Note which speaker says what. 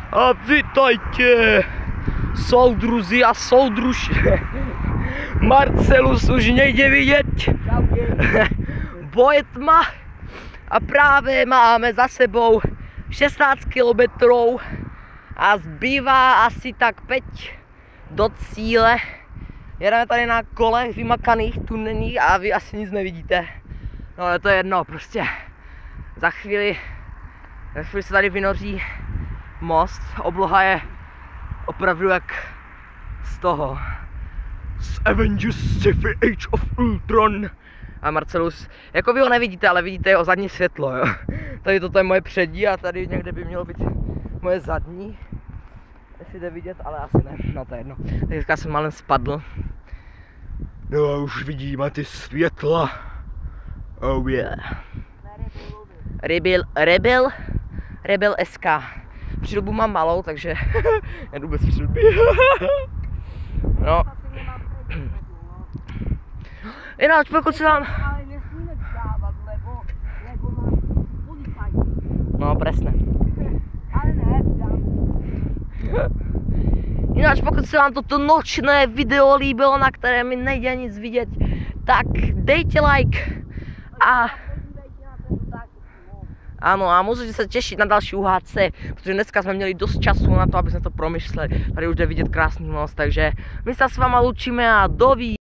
Speaker 1: A vítajte, soudruzi a soudružky. Marcelus už nejde vidět, bo je tma a právě máme za sebou 16 kilometrů a zbývá asi tak 5 do cíle. Jedeme tady na kolech vymakaných, tunených a vy asi nic nevidíte. No ale to je jedno, prostě za chvíli se tady vynoří most, obloha je opravdu jak z toho z Avengers Civil Age of Ultron. A Marcelus, jako vy ho nevidíte, ale vidíte jeho zadní světlo, jo. Tady toto je moje přední a tady někde by mělo být moje zadní. Jestli jde vidět, ale asi ne, no to je jedno. Teďka jsem malem spadl. No a už vidíme ty světla. Oh yeah. Rebel SK. Přilbu mám malou, takže jedu bez přilby. No. Jinak pokud se vám...
Speaker 2: Ale nesmíme dávat, lebo mám policajt.
Speaker 1: No, presne.
Speaker 2: Ale ne, dám.
Speaker 1: Jinak pokud se vám toto nočné video líbilo, na které mi nejde nic vidět, tak dejte like a... Ano, a můžete se těšit na další UHC, protože dneska jsme měli dost času na to, aby jsme to promyšleli. Tady už jde vidět krásný most, takže my se s váma loučíme a dovidíme.